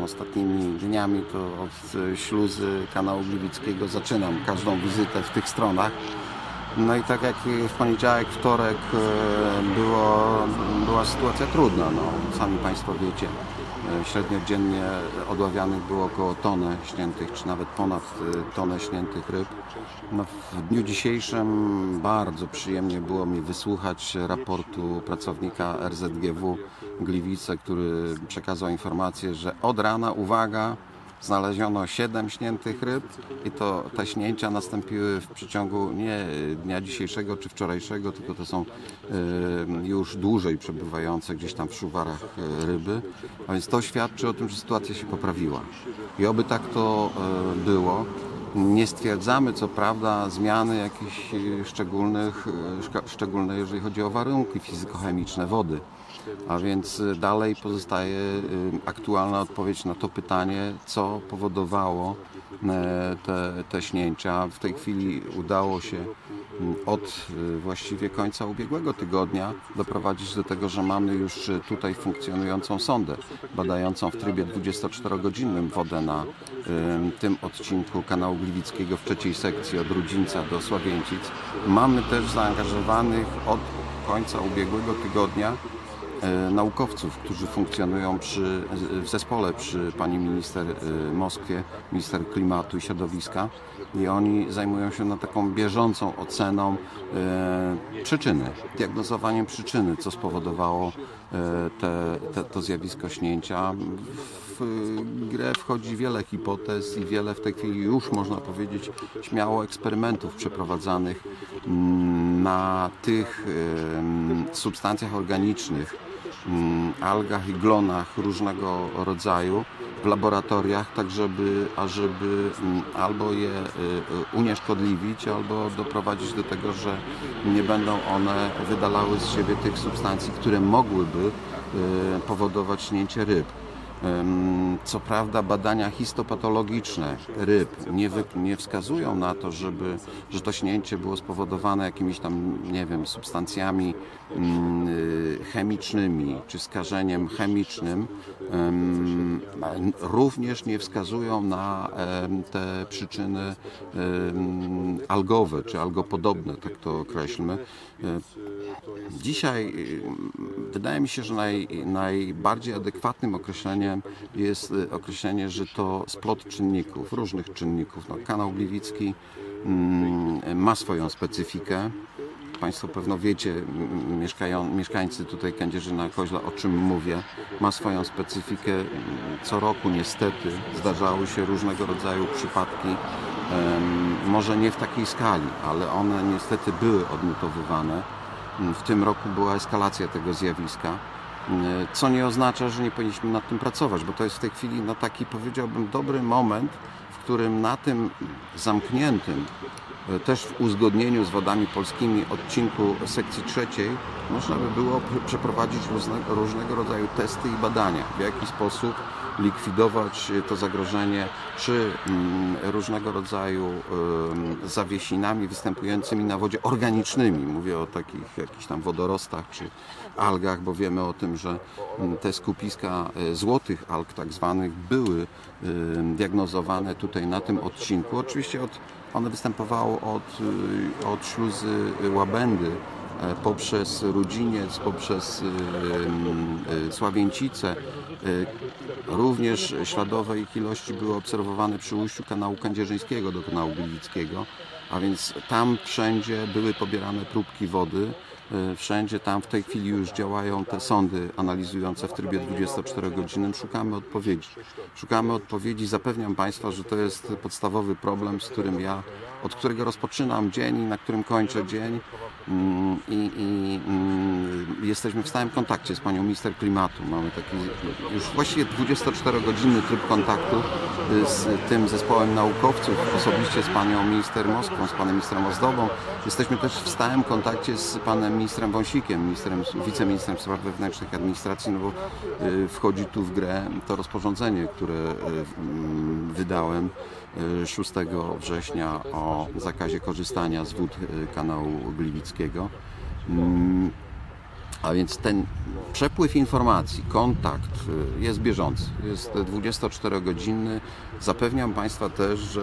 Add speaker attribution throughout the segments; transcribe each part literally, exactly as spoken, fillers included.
Speaker 1: ostatnimi dniami, to od śluzy kanału Gliwickiego zaczynam każdą wizytę w tych stronach. No i tak jak w poniedziałek, wtorek było, była sytuacja trudna. No, sami Państwo wiecie, średnio dziennie odławianych było około tonę śniętych, czy nawet ponad tonę śniętych ryb. No, w dniu dzisiejszym bardzo przyjemnie było mi wysłuchać raportu pracownika R Z G W Gliwice, który przekazał informację, że od rana, uwaga, znaleziono siedem śniętych ryb i to te śnięcia nastąpiły w przeciągu nie dnia dzisiejszego czy wczorajszego, tylko to są y, już dłużej przebywające gdzieś tam w szuwarach y, ryby. A więc to świadczy o tym, że sytuacja się poprawiła. I oby tak to y, było. Nie stwierdzamy co prawda zmiany jakichś szczególnych, szczególne jeżeli chodzi o warunki fizykochemiczne wody. A więc dalej pozostaje aktualna odpowiedź na to pytanie, co powodowało te, te śnięcia. W tej chwili udało się od właściwie końca ubiegłego tygodnia doprowadzić do tego, że mamy już tutaj funkcjonującą sondę badającą w trybie dwudziestoczterogodzinnym wodę na tym odcinku kanału Gliwickiego w trzeciej sekcji od Rudzińca do Sławięcic. Mamy też zaangażowanych od końca ubiegłego tygodnia naukowców, którzy funkcjonują przy, w zespole przy pani minister Moskwie, minister klimatu i środowiska, i oni zajmują się na taką bieżącą oceną e, przyczyny, diagnozowaniem przyczyny, co spowodowało e, te, te, to zjawisko śnięcia. W grę wchodzi wiele hipotez i wiele w tej chwili już można powiedzieć śmiało eksperymentów przeprowadzanych na tych e, substancjach organicznych, algach i glonach różnego rodzaju w laboratoriach, tak żeby, ażeby albo je unieszkodliwić, albo doprowadzić do tego, że nie będą one wydalały z siebie tych substancji, które mogłyby powodować śnięcie ryb. Co prawda badania histopatologiczne ryb nie, wy, nie wskazują na to, żeby, że to śnięcie było spowodowane jakimiś tam, nie wiem, substancjami chemicznymi czy skażeniem chemicznym. Również nie wskazują na te przyczyny algowe czy algopodobne, tak to określmy. Dzisiaj wydaje mi się, że naj, najbardziej adekwatnym określeniem jest określenie, że to splot czynników, różnych czynników. No, kanał Gliwicki mm, ma swoją specyfikę. Państwo pewno wiecie, mieszkają, mieszkańcy tutaj Kędzierzyna-Koźla, o czym mówię. Ma swoją specyfikę. Co roku niestety zdarzały się różnego rodzaju przypadki. Może nie w takiej skali, ale one niestety były odnotowywane. W tym roku była eskalacja tego zjawiska, co nie oznacza, że nie powinniśmy nad tym pracować, bo to jest w tej chwili na taki, powiedziałbym, dobry moment, w którym na tym zamkniętym, też w uzgodnieniu z Wodami Polskimi odcinku sekcji trzeciej można by było przeprowadzić różnego, różnego rodzaju testy i badania, w jaki sposób likwidować to zagrożenie, czy różnego rodzaju zawiesinami występującymi na wodzie organicznymi. Mówię o takich jakichś tam wodorostach czy algach, bo wiemy o tym, że te skupiska złotych alg tak zwanych były diagnozowane tutaj na tym odcinku. Oczywiście od, one występowały od, od śluzy Łabędy poprzez Rudziniec, poprzez Sławięcice. Również śladowe ich ilości były obserwowane przy ujściu kanału Kędzierzyńskiego do kanału Gliwickiego, a więc tam wszędzie były pobierane próbki wody. Wszędzie tam w tej chwili już działają te sondy analizujące w trybie dwudziestoczterogodzinnym. Szukamy odpowiedzi. Szukamy odpowiedzi. Zapewniam Państwa, że to jest podstawowy problem, z którym ja, od którego rozpoczynam dzień i na którym kończę dzień. I, i jesteśmy w stałym kontakcie z panią minister klimatu. Mamy taki już właściwie dwudziestoczterogodzinny tryb kontaktu z tym zespołem naukowców, osobiście z panią minister Moskwą, z panem ministrem Ozdobą. Jesteśmy też w stałym kontakcie z panem ministrem Wąsikiem, ministrem, wiceministrem spraw wewnętrznych i administracji, no bo wchodzi tu w grę to rozporządzenie, które wydałem szóstego września o zakazie korzystania z wód kanału Gliwickiego. A więc ten przepływ informacji, kontakt jest bieżący, jest dwudziestoczterogodzinny. Zapewniam Państwa też, że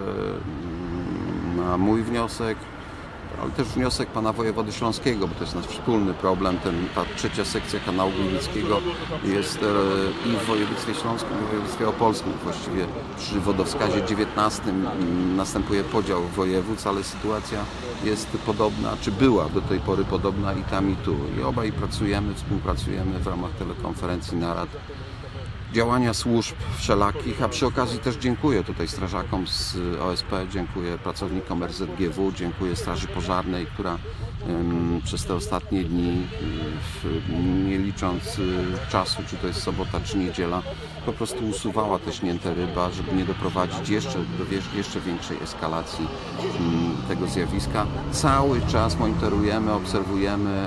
Speaker 1: na mój wniosek, ale też wniosek pana wojewody śląskiego, bo to jest nasz wspólny problem, ten, ta trzecia sekcja kanału gliwickiego jest i w województwie śląskim, i w województwie opolskim. Właściwie przy wodowskazie dziewiętnastym następuje podział województw, ale sytuacja jest podobna, czy była do tej pory podobna i tam, i tu. I obaj pracujemy, współpracujemy w ramach telekonferencji, narad, działania służb wszelakich, a przy okazji też dziękuję tutaj strażakom z O S P, dziękuję pracownikom R Z G W, dziękuję Straży Pożarnej, która um, przez te ostatnie dni, w, nie licząc czasu, czy to jest sobota, czy niedziela, po prostu usuwała te śnięte ryba, żeby nie doprowadzić jeszcze do jeszcze większej eskalacji um, tego zjawiska. Cały czas monitorujemy, obserwujemy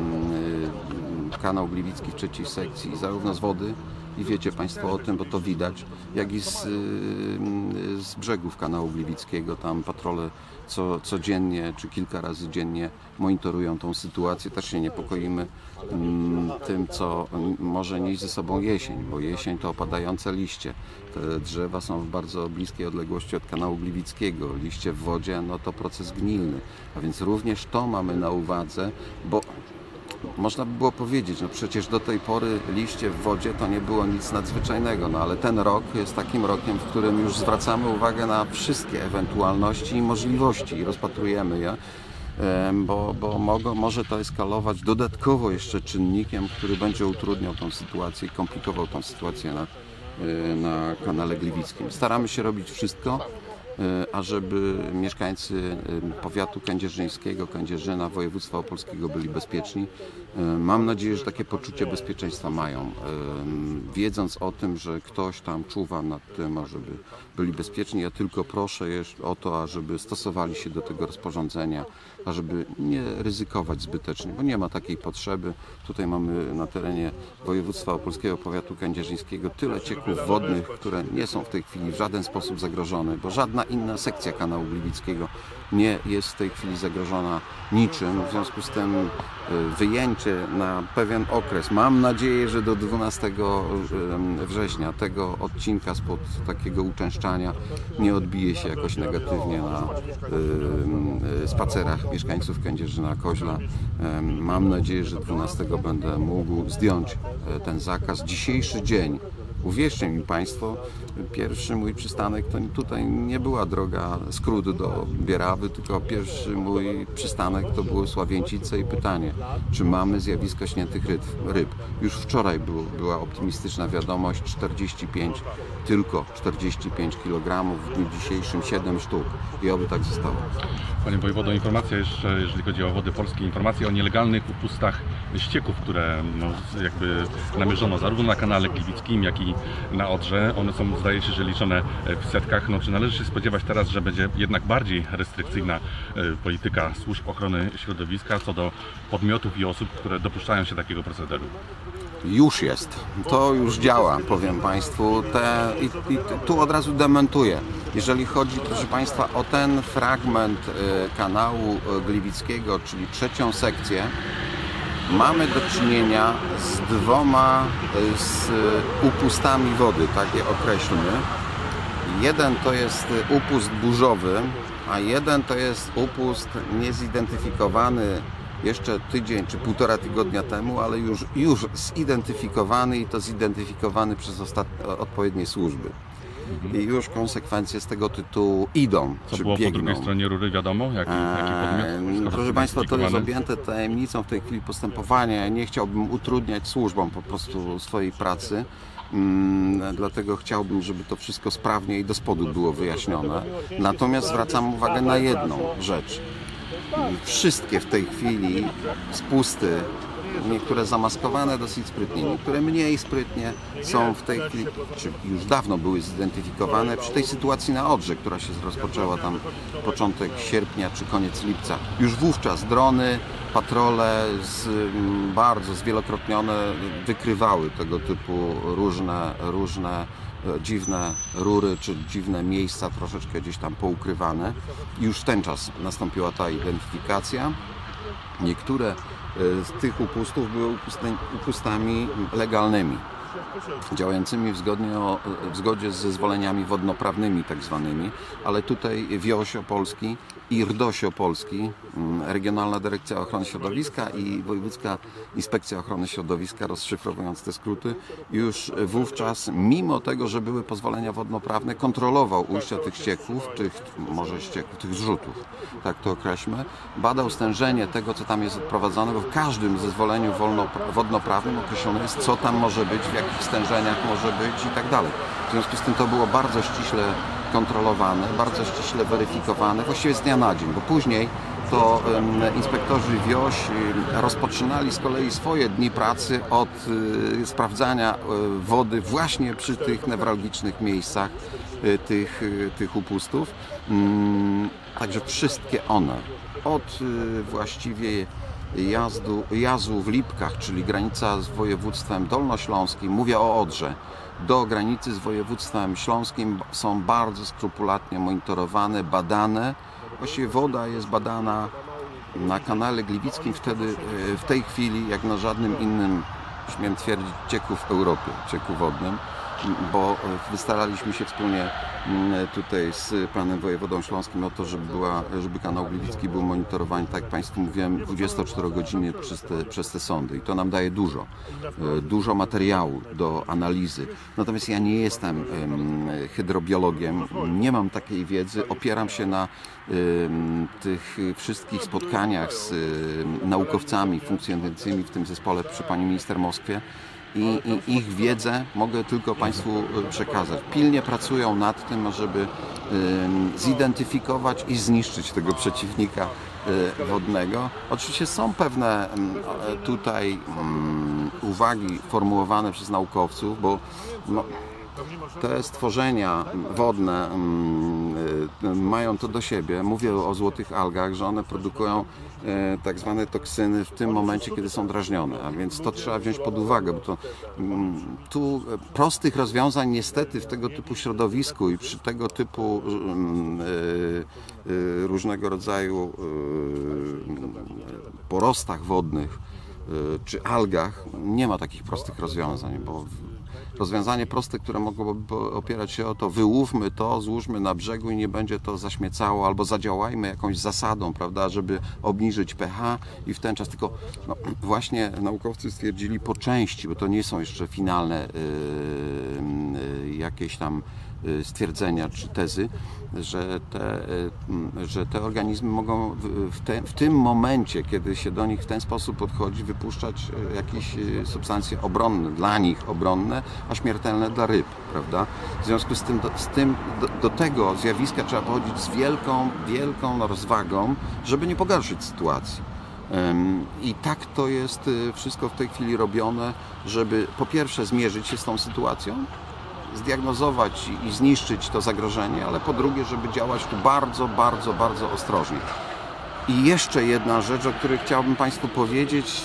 Speaker 1: um, kanał gliwicki w trzeciej sekcji, zarówno z wody, i wiecie Państwo o tym, bo to widać, jak i z, z brzegów kanału gliwickiego. Tam patrole co, codziennie czy kilka razy dziennie monitorują tą sytuację. Też się niepokoimy mm, tym, co może nieść ze sobą jesień, bo jesień to opadające liście. Te drzewa są w bardzo bliskiej odległości od kanału gliwickiego. Liście w wodzie, no to proces gnilny. A więc również to mamy na uwadze, bo można by było powiedzieć, no przecież do tej pory liście w wodzie to nie było nic nadzwyczajnego, no ale ten rok jest takim rokiem, w którym już zwracamy uwagę na wszystkie ewentualności i możliwości i rozpatrujemy je, bo, bo mogą, może to eskalować dodatkowo jeszcze czynnikiem, który będzie utrudniał tą sytuację i komplikował tą sytuację na, na kanale gliwickim. Staramy się robić wszystko, ażeby mieszkańcy powiatu kędzierzyńskiego, Kędzierzyna, województwa opolskiego byli bezpieczni. Mam nadzieję, że takie poczucie bezpieczeństwa mają, wiedząc o tym, że ktoś tam czuwa nad tym, ażeby byli bezpieczni. Ja tylko proszę o to, ażeby stosowali się do tego rozporządzenia, ażeby nie ryzykować zbytecznie, bo nie ma takiej potrzeby. Tutaj mamy na terenie województwa opolskiego, powiatu kędzierzyńskiego tyle cieków wodnych, które nie są w tej chwili w żaden sposób zagrożone, bo żadna inna sekcja kanału gliwickiego nie jest w tej chwili zagrożona niczym. W związku z tym wyjęcie na pewien okres, mam nadzieję, że do dwunastego września tego odcinka spod takiego uczęszczania nie odbije się jakoś negatywnie na spacerach mieszkańców Kędzierzyna, Koźla. Mam nadzieję, że dwunastego będę mógł zdjąć ten zakaz. Dzisiejszy dzień, uwierzcie mi Państwo, pierwszy mój przystanek to tutaj nie była droga skrót do Bierawy, tylko pierwszy mój przystanek to były Sławięcice i pytanie, czy mamy zjawisko śniętych ryb. ryb. Już wczoraj był, była optymistyczna wiadomość, czterdzieści pięć, tylko czterdzieści pięć kilogramów, w dniu dzisiejszym siedem sztuk i oby tak zostało.
Speaker 2: Panie wojewodo, informacja jeszcze, jeżeli chodzi o Wody Polskie, informacja o nielegalnych upustach ścieków, które no, jakby namierzono zarówno na kanale gliwickim, jak i na Odrze. One są, zdaje się, że liczone w setkach. No, czy należy się spodziewać teraz, że będzie jednak bardziej restrykcyjna polityka służb ochrony środowiska co do podmiotów i osób, które dopuszczają się takiego procederu?
Speaker 1: Już jest. To już działa, powiem Państwu. Te, i, i tu od razu dementuję. Jeżeli chodzi, proszę Państwa, o ten fragment kanału gliwickiego, czyli trzecią sekcję, mamy do czynienia z dwoma z upustami wody, tak je określmy. Jeden to jest upust burzowy, a jeden to jest upust niezidentyfikowany jeszcze tydzień czy półtora tygodnia temu, ale już, już zidentyfikowany i to zidentyfikowany przez ostatnie, odpowiednie służby. I już konsekwencje z tego tytułu idą,
Speaker 2: Co
Speaker 1: czy
Speaker 2: było
Speaker 1: biegną.
Speaker 2: po drugiej stronie rury, wiadomo? Jaki, jaki podmiot?
Speaker 1: Proszę Państwa, to jest objęte tajemnicą w tej chwili postępowania. Ja nie chciałbym utrudniać służbom po prostu swojej pracy. Hmm, dlatego chciałbym, żeby to wszystko sprawnie i do spodu było wyjaśnione. Natomiast zwracam uwagę na jedną rzecz. Wszystkie w tej chwili spusty, niektóre zamaskowane dosyć sprytnie, niektóre mniej sprytnie, są w tej chwili, czy już dawno były zidentyfikowane przy tej sytuacji na Odrze, która się rozpoczęła tam początek sierpnia czy koniec lipca. Już wówczas drony, patrole z, bardzo zwielokrotnione wykrywały tego typu różne, różne dziwne rury czy dziwne miejsca troszeczkę gdzieś tam poukrywane. Już w ten czas nastąpiła ta identyfikacja. niektóre z tych upustów były upustami legalnymi, działającymi w, zgodnie o, w zgodzie z zezwoleniami wodnoprawnymi tak zwanymi, ale tutaj Wioś Opolski i Rdoś Opolski, Regionalna Dyrekcja Ochrony Środowiska i Wojewódzka Inspekcja Ochrony Środowiska, rozszyfrowując te skróty, już wówczas, mimo tego, że były pozwolenia wodnoprawne, kontrolował ujścia tych ścieków, tych, może ścieków, tych zrzutów, tak to określmy, badał stężenie tego, co tam jest odprowadzane, bo w każdym zezwoleniu wolno, wodnoprawnym określone jest, co tam może być, w jakich stężeniach może być i tak dalej. W związku z tym to było bardzo ściśle kontrolowane, bardzo ściśle weryfikowane, właściwie z dnia na dzień, bo później to um, inspektorzy Wioś rozpoczynali z kolei swoje dni pracy od y, sprawdzania y, wody właśnie przy tych newralgicznych miejscach y, tych, y, tych upustów. Mm, także wszystkie one, od y, właściwie jazdu, jazdu w Lipkach, czyli granica z województwem dolnośląskim, mówię o Odrze, do granicy z województwem śląskim są bardzo skrupulatnie monitorowane, badane. Właściwie woda jest badana na kanale gliwickim wtedy, w tej chwili, jak na żadnym innym, śmiem twierdzić, cieku w Europie, cieku wodnym, bo wystaraliśmy się wspólnie tutaj z panem wojewodą śląskim o to, żeby, była, żeby kanał gliwicki był monitorowany, tak jak państwu mówiłem, dwudziestocztery godziny przez te, przez te sądy i to nam daje dużo, dużo materiału do analizy. Natomiast ja nie jestem hydrobiologiem, nie mam takiej wiedzy, opieram się na tych wszystkich spotkaniach z naukowcami funkcjonującymi w tym zespole przy pani minister Moskwie. I, I ich wiedzę mogę tylko państwu przekazać. Pilnie pracują nad tym, żeby y, zidentyfikować i zniszczyć tego przeciwnika y, wodnego. Oczywiście są pewne y, tutaj y, uwagi formułowane przez naukowców, bo no, te stworzenia wodne y, y, mają to do siebie. Mówię o złotych algach, że one produkują y, tak zwane toksyny w tym momencie, kiedy są drażnione, a więc to trzeba wziąć pod uwagę, bo to y, tu prostych rozwiązań niestety w tego typu środowisku i przy tego typu y, y, różnego rodzaju y, porostach wodnych y, czy algach nie ma takich prostych rozwiązań, bo rozwiązanie proste, które mogłoby opierać się o to, wyłówmy to, złóżmy na brzegu i nie będzie to zaśmiecało, albo zadziałajmy jakąś zasadą, prawda, żeby obniżyć pH i w ten czas, tylko no, właśnie naukowcy stwierdzili po części, bo to nie są jeszcze finalne yy, yy, jakieś tam stwierdzenia czy tezy, że te, że te organizmy mogą w, te, w tym momencie, kiedy się do nich w ten sposób podchodzi, wypuszczać jakieś substancje obronne, dla nich obronne, a śmiertelne dla ryb, prawda? W związku z tym, do, z tym do, do tego zjawiska trzeba podchodzić z wielką, wielką rozwagą, żeby nie pogarszyć sytuacji. I tak to jest wszystko w tej chwili robione, żeby po pierwsze zmierzyć się z tą sytuacją, zdiagnozować i zniszczyć to zagrożenie, ale po drugie, żeby działać tu bardzo, bardzo, bardzo ostrożnie. I jeszcze jedna rzecz, o której chciałbym państwu powiedzieć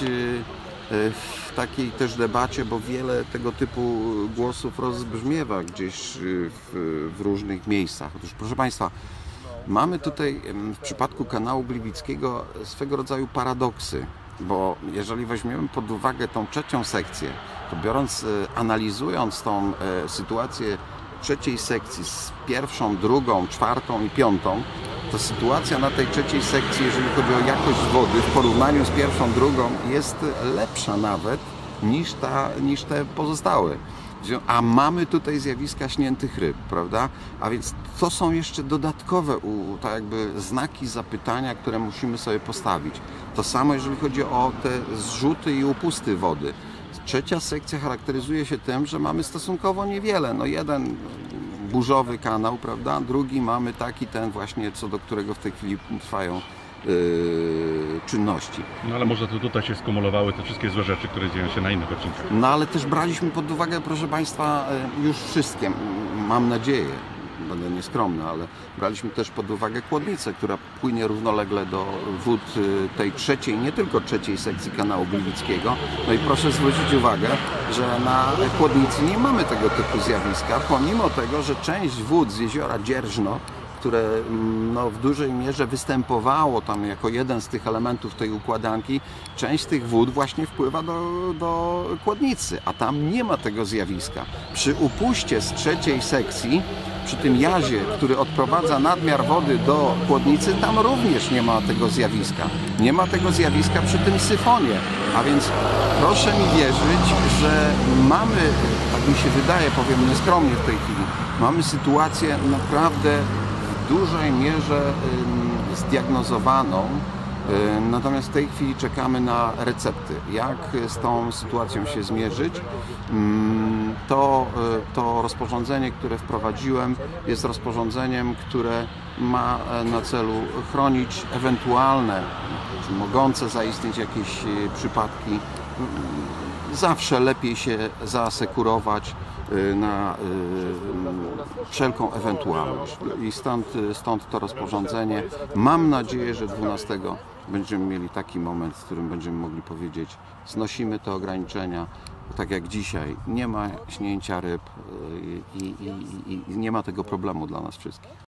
Speaker 1: w takiej też debacie, bo wiele tego typu głosów rozbrzmiewa gdzieś w, w różnych miejscach. Otóż, proszę państwa, mamy tutaj w przypadku kanału gliwickiego swego rodzaju paradoksy, bo jeżeli weźmiemy pod uwagę tą trzecią sekcję, to biorąc, analizując tą sytuację trzeciej sekcji z pierwszą, drugą, czwartą i piątą, to sytuacja na tej trzeciej sekcji, jeżeli chodzi o jakość wody w porównaniu z pierwszą, drugą, jest lepsza nawet niż, ta, niż te pozostałe. A mamy tutaj zjawiska śniętych ryb, prawda? A więc to są jeszcze dodatkowe tak jakby znaki zapytania, które musimy sobie postawić. To samo jeżeli chodzi o te zrzuty i upusty wody. Trzecia sekcja charakteryzuje się tym, że mamy stosunkowo niewiele. No jeden burzowy kanał, prawda? Drugi mamy taki ten właśnie, co do którego w tej chwili trwają Yy, czynności.
Speaker 2: No ale może to tutaj się skumulowały te wszystkie złe rzeczy, które dzieją się na innych odcinkach.
Speaker 1: No ale też braliśmy pod uwagę, proszę państwa, już wszystkie, mam nadzieję, będę nieskromny, ale braliśmy też pod uwagę Kłodnicę, która płynie równolegle do wód tej trzeciej, nie tylko trzeciej sekcji kanału gliwickiego. No i proszę zwrócić uwagę, że na Kłodnicy nie mamy tego typu zjawiska, pomimo tego, że część wód z jeziora Dzierżno, które no, w dużej mierze występowało tam jako jeden z tych elementów tej układanki, część z tych wód właśnie wpływa do, do Kłodnicy, a tam nie ma tego zjawiska. Przy upuście z trzeciej sekcji, przy tym jazie, który odprowadza nadmiar wody do Kłodnicy, tam również nie ma tego zjawiska. Nie ma tego zjawiska przy tym syfonie. A więc proszę mi wierzyć, że mamy, tak mi się wydaje, powiem nieskromnie w tej chwili, mamy sytuację naprawdę w dużej mierze zdiagnozowaną. Natomiast w tej chwili czekamy na recepty. Jak z tą sytuacją się zmierzyć? To, to rozporządzenie, które wprowadziłem, jest rozporządzeniem, które ma na celu chronić ewentualne, czy mogące zaistnieć jakieś przypadki. Zawsze lepiej się zaasekurować na wszelką ewentualność. I stąd, stąd to rozporządzenie. Mam nadzieję, że dwunastego będziemy mieli taki moment, w którym będziemy mogli powiedzieć, znosimy te ograniczenia, tak jak dzisiaj, nie ma śnięcia ryb i, i, i, i nie ma tego problemu dla nas wszystkich.